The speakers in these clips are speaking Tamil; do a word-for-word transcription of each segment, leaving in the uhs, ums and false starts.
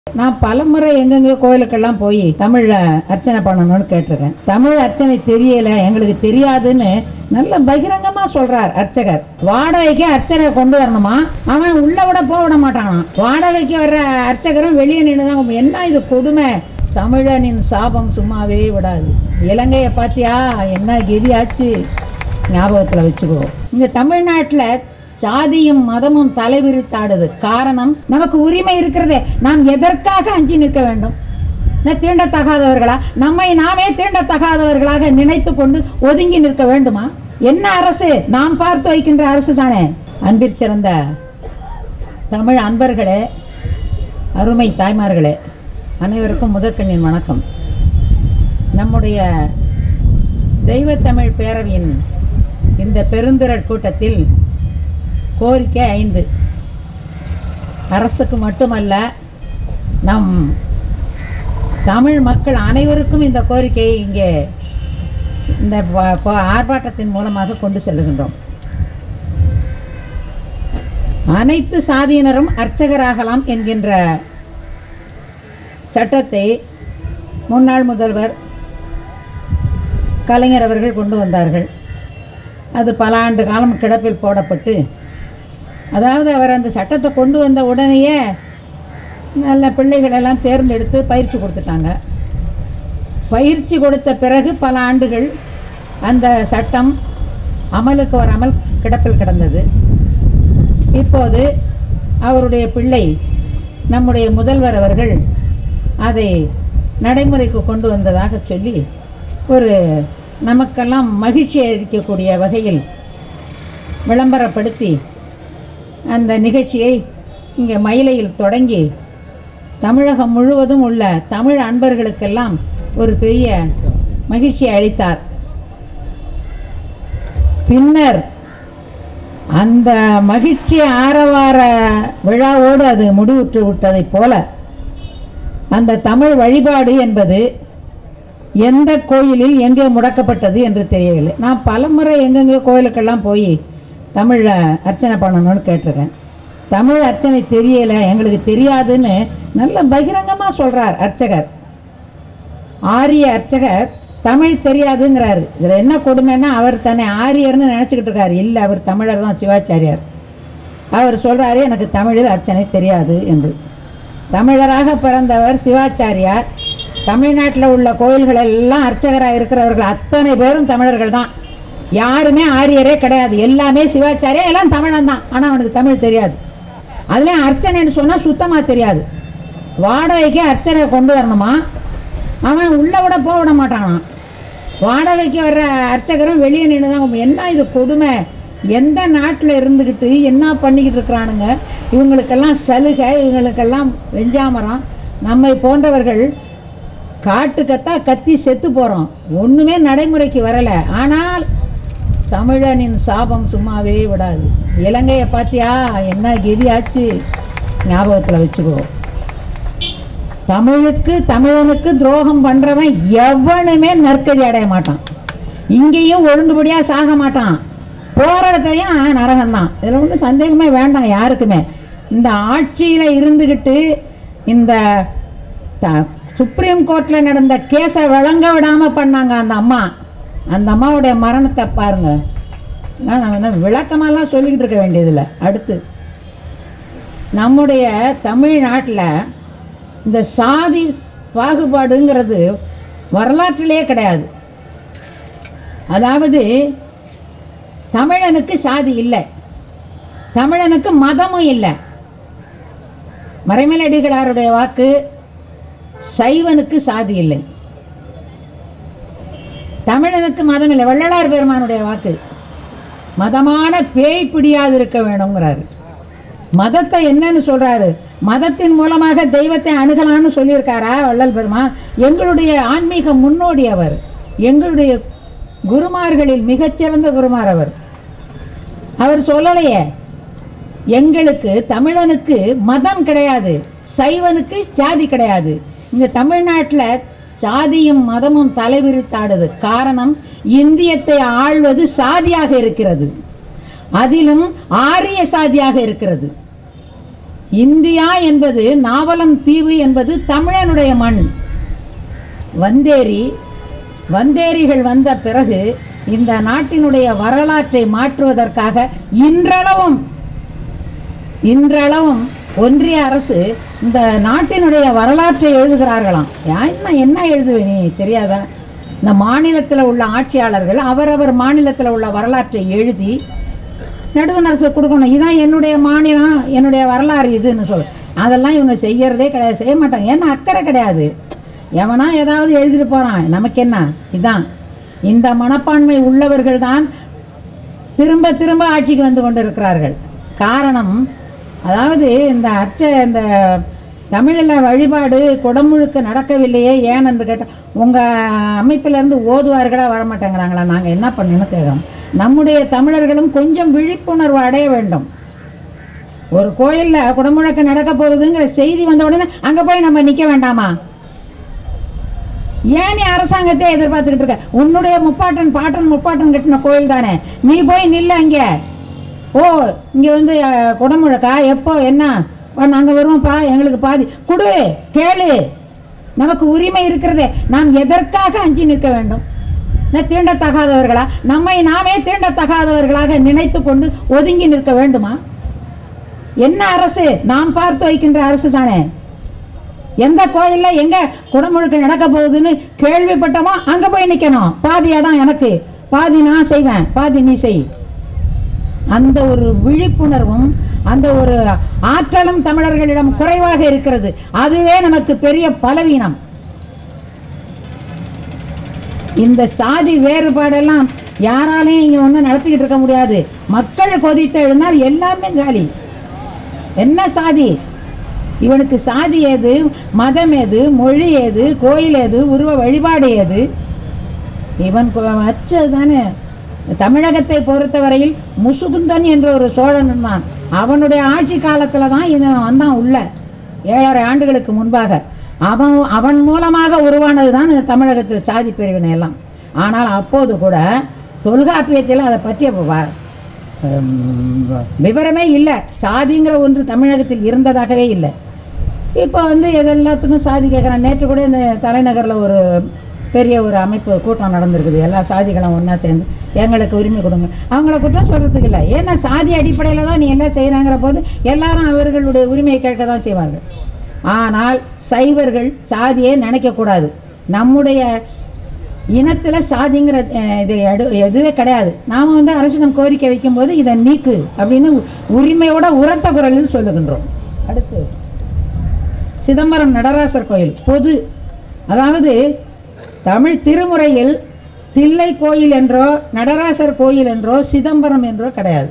நான் பலமுறை எங்கெங்க கோயிலுக்கெல்லாம் போய் தமிழ்ல அர்ச்சனை பண்ணணும்னு கேட்டிருக்கேன். தமிழ் அர்ச்சனை தெரியல, எங்களுக்கு தெரியாதுன்னு நல்ல பகிரங்கமா சொல்றார் அர்ச்சகர். வாடகைக்கு அர்ச்சனை கொண்டு வரணுமா, அவன் உள்ள விட போக விட மாட்டானா. வாடகைக்கு வர்ற அர்ச்சகரும் வெளியே நின்றுதான். என்ன இது கொடுமை! தமிழனின் சாபம் சும்மாவே விடாது. இலங்கையை பார்த்தியா என்ன கெதியாச்சு, ஞாபகத்தில் வச்சுக்கோ. இந்த தமிழ்நாட்டில் சாதியும் மதமும் தலைவிரித்தாடுது. காரணம், நமக்கு உரிமை இருக்கிறதே, நாம் எதற்காக அஞ்சி நிற்க வேண்டும்? தீண்டத்தகாதவர்களா? நம்மை நாமே தீண்டத்தகாதவர்களாக நினைத்து கொண்டு ஒதுங்கி நிற்க வேண்டுமா? என்ன அரசு? நாம் பார்த்து வைக்கின்ற அரசு தானே. அன்பிற்சிறந்த தமிழ் அன்பர்களே, அருமை தாய்மார்களே, அனைவருக்கும் முதற்கண்ணின் வணக்கம். நம்முடைய தெய்வத்தமிழ் பேரவையின் இந்த பெருந்திரள் கூட்டத்தில் கோரிக்கை ஐந்து. அரசுக்கு மட்டுமல்ல, நம் தமிழ் மக்கள் அனைவருக்கும் இந்த கோரிக்கையை இங்கே இந்த ஆர்ப்பாட்டத்தின் மூலமாக கொண்டு செல்லுகின்றோம். அனைத்து சாதியினரும் அர்ச்சகராகலாம் என்கின்ற சட்டத்தை முன்னாள் முதல்வர் கலைஞர் அவர்கள் கொண்டு வந்தார்கள். அது பல ஆண்டு காலம் கிடப்பில் போடப்பட்டு, அதாவது அவர் அந்த சட்டத்தை கொண்டு வந்த உடனேயே நல்ல பிள்ளைகளெல்லாம் தேர்ந்தெடுத்து பயிற்சி கொடுத்துட்டாங்க. பயிற்சி கொடுத்த பிறகு பல ஆண்டுகள் அந்த சட்டம் அமலுக்கு வராமல் கிடப்பில் கிடந்தது. இப்போது அவருடைய பிள்ளை நம்முடைய முதல்வர் அவர்கள் அதை நடைமுறைக்கு கொண்டு வந்ததாக சொல்லி ஒரு நமக்கெல்லாம் மகிழ்ச்சி அளிக்கக்கூடிய வகையில் விளம்பரப்படுத்தி அந்த நிகழ்ச்சியை இங்கே மயிலையில் தொடங்கி தமிழகம் முழுவதும் உள்ள தமிழ் அன்பர்களுக்கெல்லாம் ஒரு பெரிய மகிழ்ச்சியை அளித்தார். பின்னர் அந்த மகிழ்ச்சி ஆரவார விழாவோடு அது முடிவுற்று விட்டதைப் போல அந்த தமிழ் வழிபாடு என்பது எந்த கோயிலில் எங்கே முடக்கப்பட்டது என்று தெரியவில்லை. நான் பலமுறை எங்கெங்கே கோயிலுக்கெல்லாம் போய் தமிழில் அர்ச்சனை பண்ணணும்னு கேட்டிருக்கேன். தமிழ் அர்ச்சனை தெரியல, எங்களுக்கு தெரியாதுன்னு நல்ல பகிரங்கமாக சொல்கிறார் அர்ச்சகர். ஆரிய அர்ச்சகர் தமிழ் தெரியாதுங்கிறாரு. இதில் என்ன கொடுமைன்னா, அவர் தன்னை ஆரியர்னு நினச்சிக்கிட்டு இருக்காரு. இல்லை, அவர் தமிழர் தான், சிவாச்சாரியார். அவர் சொல்கிறாரு, எனக்கு தமிழில் அர்ச்சனை தெரியாது என்று. தமிழராக பிறந்தவர் சிவாச்சாரியார். தமிழ்நாட்டில் உள்ள கோயில்கள் எல்லாம் அர்ச்சகராக இருக்கிறவர்கள் அத்தனை பேரும் தமிழர்கள் தான். யாருமே ஆரியரே கிடையாது. எல்லாமே சிவாச்சாரியா, எல்லாம் தமிழன் தான். ஆனால் அவனுக்கு தமிழ் தெரியாது. அதுலேயும் அர்ச்சனைன்னு சொன்னால் சுத்தமாக தெரியாது. வாடகைக்கு அர்ச்சனை கொண்டு வரணுமா, அவன் உள்ள விட போக விட மாட்டானா. வாடகைக்கு வர்ற அர்ச்சகரும் வெளியே நின்று தான். என்ன இது கொடுமை! எந்த நாட்டில் இருந்துக்கிட்டு என்ன பண்ணிக்கிட்டு இருக்கிறானுங்க. இவங்களுக்கெல்லாம் சலுகை, இவங்களுக்கெல்லாம் வெஞ்சாமரம். நம்மை போன்றவர்கள் காட்டுக்கத்தா கத்தி செத்து போகிறோம். ஒன்றுமே நடைமுறைக்கு வரலை. ஆனால் தமிழனின் சாபம் சும்மாவே விடாது. இலங்கையை பார்த்தியா என்ன கெதியாச்சு, ஞாபகத்தில் வச்சுக்கோ. தமிழுக்கு தமிழனுக்கு துரோகம் பண்ணுறவன் எவனுமே நற்கதி அடைய மாட்டான். இங்கேயும் ஒழுங்குபடியாக சாக மாட்டான். போகிற இடத்தையும் நரகம்தான். இதில் ஒன்றும் சந்தேகமே வேண்டாம் யாருக்குமே. இந்த ஆட்சியில் இருந்துக்கிட்டு இந்த சுப்ரீம் கோர்ட்டில் நடந்த கேஸை வழங்க விடாமல் பண்ணாங்க அந்த அம்மா. அந்த அம்மாவுடைய மரணத்தை பாருங்க. நான் என்ன விளக்கமெல்லாம் சொல்லிக்கிட்டு இருக்க வேண்டியதில்லை. அடுத்து, நம்முடைய தமிழ்நாட்டில் இந்த சாதி பாகுபாடுங்கிறது வரலாற்றிலே கிடையாது. அதாவது தமிழனுக்கு சாதி இல்லை, தமிழனுக்கு மதமும் இல்லை. மறைமலையடிகளாருடைய வாக்கு, சைவனுக்கு சாதி இல்லை, தமிழனுக்கு மதம் இல்லை. வள்ளலார் பெருமானுடைய வாக்கு, மதமான பேய் பிடியாது இருக்க வேணுங்கிறாரு. மதத்தை என்னன்னு சொல்றாரு? மதத்தின் மூலமாக தெய்வத்தை அணுகலான்னு சொல்லியிருக்காரா வள்ளல் பெருமான்? எங்களுடைய ஆன்மீக முன்னோடி அவர். எங்களுடைய குருமார்களில் மிகச்சிறந்த குருமார் அவர். அவர் சொல்லலையே, எங்களுக்கு தமிழனுக்கு மதம் கிடையாது, சைவனுக்கு சாதி கிடையாது. இந்த தமிழ்நாட்டில் சாதியும் மதமும் தலைவிரித்தாடுது. காரணம், இந்தியத்தை ஆள்வது சாதியாக இருக்கிறது, அதிலும் ஆரிய சாதியாக இருக்கிறது. இந்தியா என்பது நாவலம் தீவு என்பது தமிழனுடைய மண். வந்தேரி வந்தேரிகள் வந்த பிறகு இந்த நாட்டினுடைய வரலாற்றை மாற்றுவதற்காக இன்றளவும் இன்றளவும் ஒன்றிய அரசு இந்த நாட்டினுடைய வரலாற்றை எழுதுகிறார்களாம். என்ன என்ன எழுதுவே நீ தெரியாதா? இந்த மாநிலத்தில் உள்ள ஆட்சியாளர்கள் அவரவர் மாநிலத்தில் உள்ள வரலாற்றை எழுதி நடுவண் அரசு கொடுக்கணும். இதுதான் என்னுடைய மாநிலம், என்னுடைய வரலாறு இதுன்னு சொல்லு. அதெல்லாம் இவங்க செய்யறதே கிடையாது, செய்ய மாட்டாங்க. ஏன்னா அக்கறை கிடையாது. எவனா ஏதாவது எழுதிட்டு போகிறான், நமக்கு என்ன? இதுதான் இந்த மனப்பான்மை உள்ளவர்கள் தான் திரும்ப திரும்ப ஆட்சிக்கு வந்து கொண்டு இருக்கிறார்கள். காரணம், அதாவது இந்த அச்ச இந்த தமிழில் வழிபாடு குடமுழுக்கு நடக்கவில்லையே ஏன் என்று கேட்டால், உங்கள் அமைப்பிலேருந்து ஓதுவார்களா வரமாட்டேங்கிறாங்களா? நாங்கள் என்ன பண்ணணும்னு கேட்குறோம். நம்முடைய தமிழர்களும் கொஞ்சம் விழிப்புணர்வு அடைய வேண்டும். ஒரு கோயிலில் குடமுழுக்கு நடக்க போகுதுங்கிற செய்தி வந்த உடனே அங்கே போய் நம்ம நிற்க வேண்டாமா? ஏன் நீ அரசாங்கத்தை எதிர்பார்த்துக்கிட்டு இருக்க? உன்னுடைய முப்பாட்டன் பாட்டன் முப்பாட்டன் கட்டின கோயில் தானே, நீ போய் நில்ல அங்கே. ஓ, இங்கே வந்து குடமுழக்கா? எப்போ? என்ன? நாங்கள் வருவோம்ப்பா, எங்களுக்கு பாதி கொடு, கேளு. நமக்கு உரிமை இருக்கிறதே. நாம் எதற்காக அஞ்சி நிற்க வேண்டும்? தீண்டத்தகாதவர்களா? நம்மை நாமே தீண்டத்தகாதவர்களாக நினைத்து கொண்டு ஒதுங்கி நிற்க வேண்டுமா? என்ன அரசு? நாம் பார்த்து வைக்கின்ற அரசு தானே. எந்த கோயிலில் எங்கே குடமுழுக்கு நடக்க போகுதுன்னு கேள்விப்பட்டோமோ அங்கே போய் நிற்கணும். பாதி இடம் எனக்கு, பாதி நான் செய்வேன், பாதி நீ செய். அந்த ஒரு விழிப்புணர்வும் அந்த ஒரு ஆற்றலும் தமிழர்களிடம் குறைவாக இருக்கிறது. அதுவே நமக்கு பெரிய பலவீனம். இந்த சாதி வேறுபாடெல்லாம் யாராலையும் இங்கே ஒன்றும் நடத்திக்கிட்டு இருக்க முடியாது. மக்கள் கொதித்து எழுந்தால் எல்லாமே காலி. என்ன சாதி? இவனுக்கு சாதி ஏது, மதம் ஏது, மொழி ஏது, கோயில் ஏது, உருவ வழிபாடு ஏது? இவன் அச்சது தானே. தமிழகத்தை பொறுத்தவரையில் முசுகுந்தன் என்ற ஒரு சோழன் தான். அவனுடைய ஆட்சி காலத்தில் தான் இவன் வந்தான் உள்ள, ஏழரை ஆண்டுகளுக்கு முன்பாக. அவன் அவன் மூலமாக உருவானது தான் தமிழகத்தில் சாதி பிரிவினை எல்லாம். ஆனால் அப்போது கூட தொல்காப்பியத்தில் அதை பற்றிய விவரமே இல்லை. சாதிங்கிற ஒன்று தமிழகத்தில் இருந்ததாகவே இல்லை. இப்போ வந்து எல்லாத்துக்கும் சாதி கேட்குறான். நேற்று கூட இந்த தலைநகரில் ஒரு பெரிய ஒரு அமைப்பு கூட்டம் நடந்திருக்குது. எல்லா சாதிகளும் ஒன்றா சேர்ந்து எங்களுக்கு உரிமை கொடுங்க. அவங்கள குற்றம் சொல்கிறதுக்கு இல்லை. ஏன்னா சாதி அடிப்படையில் தான் நீ எல்லாம் செய்கிறாங்கிற போது எல்லாரும் அவர்களுடைய உரிமையை கேட்க தான் செய்வார்கள். ஆனால் சைவர்கள் சாதியை நினைக்கக்கூடாது. நம்முடைய இனத்தில் சாதிங்கிற இது எடு எதுவே கிடையாது. நாம் வந்து அரசிடம் கோரிக்கை வைக்கும்போது இதை நீக்கு அப்படின்னு உரிமையோட உரத்த குரலில் சொல்லுகின்றோம். அடுத்து சிதம்பரம் நடராசர் கோயில் பொது, அதாவது தமிழ் திருமுறையில் தில்லை கோயில் என்றோ நடராசர் கோயில் என்றோ சிதம்பரம் என்றோ கிடையாது.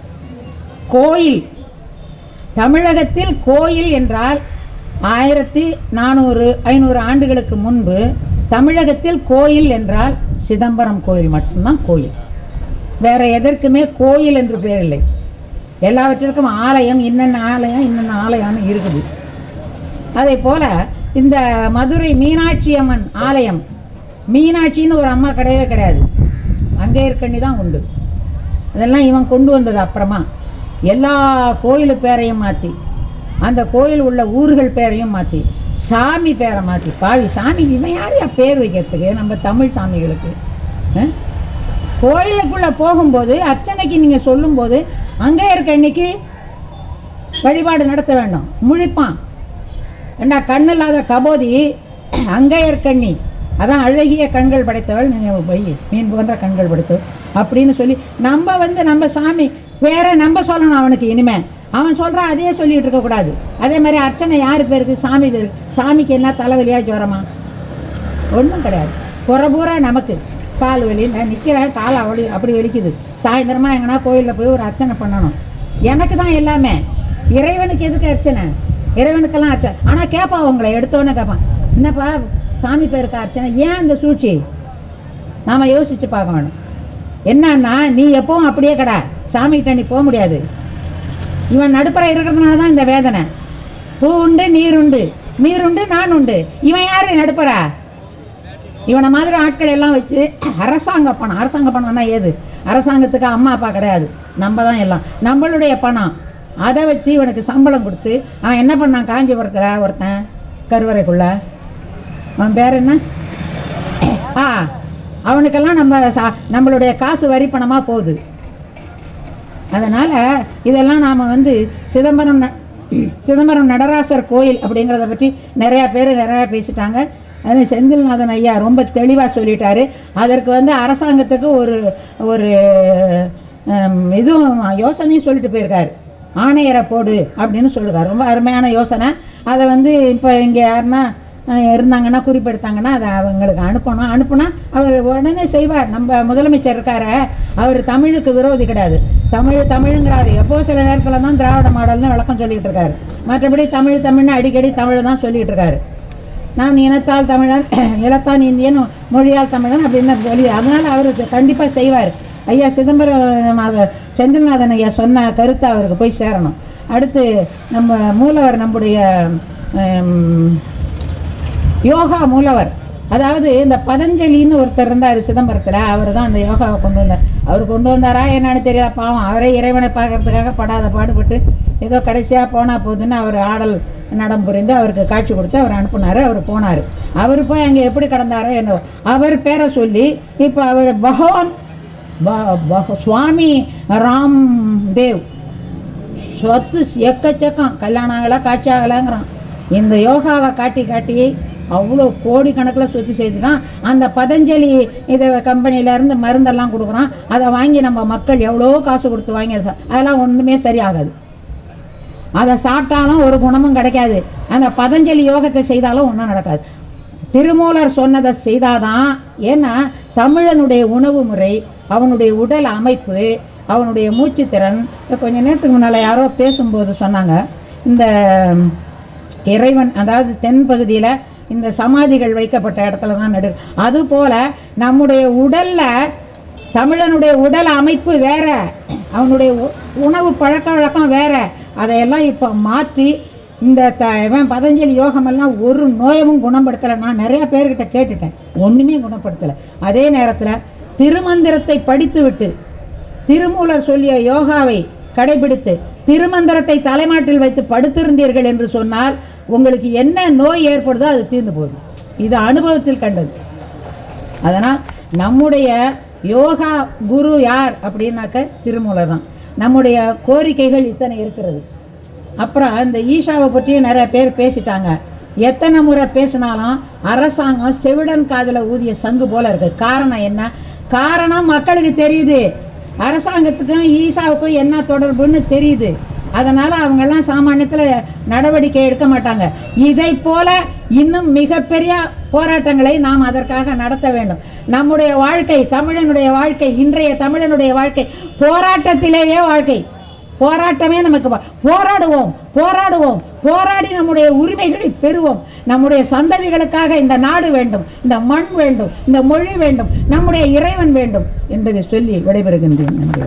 கோயில் தமிழகத்தில் கோயில் என்றால் ஆயிரத்தி நானூறு ஐநூறு ஆண்டுகளுக்கு முன்பு தமிழகத்தில் கோயில் என்றால் சிதம்பரம் கோயில் மட்டும்தான் கோயில். வேற எதற்குமே கோயில் என்று பேர் இல்லை. எல்லாவற்றிற்கும் ஆலயம், இன்னென்ன ஆலயம் இன்னென்ன ஆலயம்னு இருக்குது. அதே போல இந்த மதுரை மீனாட்சி அம்மன் ஆலயம், மீனாட்சின்னு ஒரு அம்மா கிடையவே கிடையாது. அங்கே இருக்கண்ணி தான் உண்டு. அதெல்லாம் இவன் கொண்டு வந்தது. அப்புறமா எல்லா கோயிலு பேரையும் மாற்றி, அந்த கோயில் உள்ள ஊர்கள் பேரையும் மாற்றி, சாமி பேரை மாற்றி, பாவி சாமி இவன் யாரையா பேர் வைக்கிறதுக்கு? நம்ம தமிழ் சாமிகளுக்கு. கோயிலுக்குள்ளே போகும்போது அர்ச்சனைக்கு நீங்கள் சொல்லும்போது அங்கே இருக்க அன்னைக்கு வழிபாடு நடத்த வேண்டும். முழிப்பான். ஏண்டா கண் இல்லாத கபோதி அங்கே இருக்கண்ணி, அதான் அழகிய கண்கள் படைத்தவள், நீங்கள் போய் மீன் போன்ற கண்கள் படைத்தவள் அப்படின்னு சொல்லி நம்ம வந்து நம்ம சாமி வேற நம்ம சொல்லணும் அவனுக்கு. இனிமேல் அவன் சொல்கிறான் அதையே சொல்லிகிட்டு இருக்கக்கூடாது. அதே மாதிரி அர்ச்சனை யார் பேருக்கு? சாமி பேருக்கு. சாமிக்கு என்ன தலைவலியாக ஜோரமா? ஒன்றும் கிடையாது. குறைபூரா நமக்கு கால் வலி, நான் நிற்கிறேன் கால் அவளி அப்படி வலிக்குது. சாயந்தரமாக எங்கன்னா கோயிலில் போய் ஒரு அர்ச்சனை பண்ணணும். எனக்கு தான் எல்லாமே. இறைவனுக்கு எதுக்கு அர்ச்சனை? இறைவனுக்கெல்லாம் அர்ச்சனை. ஆனால் கேட்பான், அவங்கள எடுத்தோன்னே கேட்பான், என்னப்பா சாமி பேருக்கு அர்ச்சனை? ஏன் அந்த சூழ்ச்சி? நாம் யோசித்து பார்க்க வேணும். என்னன்னா நீ எப்பவும் அப்படியே கடை சாமிகிட்ட நீ போக முடியாது. இவன் நடுப்புற இருக்கிறதுனால தான் இந்த வேதனை. பூ உண்டு, நீர் உண்டு, நீர் உண்டு, நான் உண்டு. இவன் யாரு நடுப்புற? இவனை மாதிரி ஆட்கள் எல்லாம் வச்சு அரசாங்க பணம், அரசாங்க பணம்னா ஏது? அரசாங்கத்துக்கு அம்மா அப்பா கிடையாது, நம்ம தான் எல்லாம். நம்மளுடைய பணம் அதை வச்சு இவனுக்கு சம்பளம் கொடுத்து அவன் என்ன பண்ணான், காஞ்சிபுரத்தில் ஒருத்தன் கருவறைக்குள்ள, அவன் பேர் என்ன, ஆ அவனுக்கெல்லாம் நம்ம சா நம்மளுடைய காசு வரி பணமாக போகுது. அதனால் இதெல்லாம் நாம் வந்து சிதம்பரம் சிதம்பரம் நடராசர் கோயில் அப்படிங்கிறத பற்றி நிறையா பேர் நிறையா பேசிட்டாங்க. அதில் செந்தில்நாதன் ஐயா ரொம்ப தெளிவாக சொல்லிட்டாரு. அதற்கு வந்து அரசாங்கத்துக்கு ஒரு ஒரு இதுவும் யோசனையும் சொல்லிட்டு போயிருக்காரு, ஆணையரை போடு அப்படின்னு சொல்லியிருக்காரு. ரொம்ப அருமையான யோசனை. அதை வந்து இப்போ இங்கே யாருன்னா இருந்தாங்கன்னா குறிப்பெடுத்தாங்கன்னா அதை அவங்களுக்கு அனுப்பணும். அனுப்புனா அவர் உடனே செய்வார். நம்ம முதலமைச்சர் இருக்கார, அவர் தமிழுக்கு விரோதி கிடையாது. தமிழ் தமிழுங்கிறாரு. எப்போ சில நேரத்தில் தான் திராவிட மாடல்னு விளக்கம் சொல்லிகிட்டு இருக்காரு. மற்றபடி தமிழ் தமிழ்னு அடிக்கடி தமிழ் தான் சொல்லிகிட்டு இருக்காரு. நான் இனத்தால் தமிழன், இனத்தான் இந்தியன், மொழியால் தமிழன் அப்படின்னு சொல்லி, அதனால் அவர் கண்டிப்பாக செய்வார். ஐயா சிதம்பரம் செந்தில்நாதன் ஐயா சொன்ன கருத்தை அவருக்கு போய் சேரணும். அடுத்து நம்ம மூலவர், நம்முடைய யோகா மூலவர், அதாவது இந்த பதஞ்சலின்னு ஒருத்தர் இருந்தார் சிதம்பரத்தில். அவர் தான் அந்த யோகாவை கொண்டு வந்தார். அவர் கொண்டு வந்தாரா என்னன்னு தெரியல, பாவம். அவரே இறைவனை பார்க்கறதுக்காக படாத பாடுபட்டு ஏதோ கடைசியாக போனால் போகுதுன்னு அவர் ஆடல் நடம் புரிந்து அவருக்கு காட்சி கொடுத்து அவர் அனுப்புனார். அவர் போனார். அவர் போய் அங்கே எப்படி கடந்தாரோ என்னவோ, அவர் பேரை சொல்லி இப்போ அவர் பகவான் சுவாமி ராம் தேவ் சொத்து எக்கச்சக்கம், கல்யாணம் ஆகலை, காட்சி ஆகலைங்கிறான். இந்த யோகாவை காட்டி காட்டி அவ்வளோ கோடிக்கணக்கில் சொத்து செய்து தான் அந்த பதஞ்சலி இதை கம்பெனியிலேருந்து மருந்தெல்லாம் கொடுக்குறான். அதை வாங்கி நம்ம மக்கள் எவ்வளோ காசு கொடுத்து வாங்கி அதெல்லாம் ஒன்றுமே சரியாகாது. அதை சாப்பிட்டாலும் ஒரு குணமும் கிடைக்காது. அந்த பதஞ்சலி யோகத்தை செய்தாலும் ஒன்றும் நடக்காது. திருமூலர் சொன்னதை செய்தாதான். ஏன்னா தமிழனுடைய உணவு முறை, அவனுடைய உடல் அமைப்பு, அவனுடைய மூச்சுத்திறன். கொஞ்ச நேரத்துக்கு முன்னால் யாரோ பேசும்போது சொன்னாங்க, இந்த இறைவன் அதாவது தென் பகுதியில் இந்த சமாதிகள் வைக்கப்பட்ட இடத்துல தான் நடு. அதுபோல் நம்முடைய உடலில் தமிழனுடைய உடல் அமைப்பு வேற, அவனுடைய உணவு பழக்க வழக்கம் வேற. அதையெல்லாம் இப்போ மாற்றி இந்த த இவன் பதஞ்சலி யோகமெல்லாம் ஒரு நோயமும் குணப்படுத்தலை. நான் நிறையா பேர்கிட்ட கேட்டுட்டேன், ஒன்றுமே குணப்படுத்தலை. அதே நேரத்தில் திருமந்திரத்தை படித்து விட்டு திருமூலர் சொல்லிய யோகாவை கடைபிடித்து திருமந்திரத்தை தலைமாட்டில் வைத்து படுத்திருந்தீர்கள் என்று சொன்னால் உங்களுக்கு என்ன நோய் ஏற்படுதோ அது தீர்ந்து போகுது. இது அனுபவத்தில் கண்டது. அதனால் நம்முடைய யோகா குரு யார் அப்படின்னாக்க திருமூலர் தான். நம்முடைய கோரிக்கைகள் இத்தனை இருக்கிறது. அப்புறம் இந்த ஈஷாவை பற்றியும் நிறைய பேர் பேசிட்டாங்க. எத்தனை முறை பேசினாலும் அரசாங்கம் செவிடன் காதில் ஊதிய சங்கு போல இருக்குது. காரணம் என்ன? காரணம் மக்களுக்கு தெரியுது, அரசாங்கத்துக்கும் ஈஷாவுக்கும் என்ன தொடர்புன்னு தெரியுது. அதனால் அவங்கெல்லாம் சாமானியத்தில் நடவடிக்கை எடுக்க மாட்டாங்க. இதை போல இன்னும் மிகப்பெரிய போராட்டங்களை நாம் அதற்காக நடத்த வேண்டும். நம்முடைய வாழ்க்கை, தமிழனுடைய வாழ்க்கை, இன்றைய தமிழனுடைய வாழ்க்கை போராட்டத்திலேயே வாழ்க்கை. போராட்டமே நமக்கு. போராடுவோம் போராடுவோம் போராடி நம்முடைய உரிமைகளை பெறுவோம். நம்முடைய சந்ததிகளுக்காக இந்த நாடு வேண்டும், இந்த மண் வேண்டும், இந்த மொழி வேண்டும், நம்முடைய இறைவன் வேண்டும் என்பதை சொல்லி விடைபெறுகின்றேன்.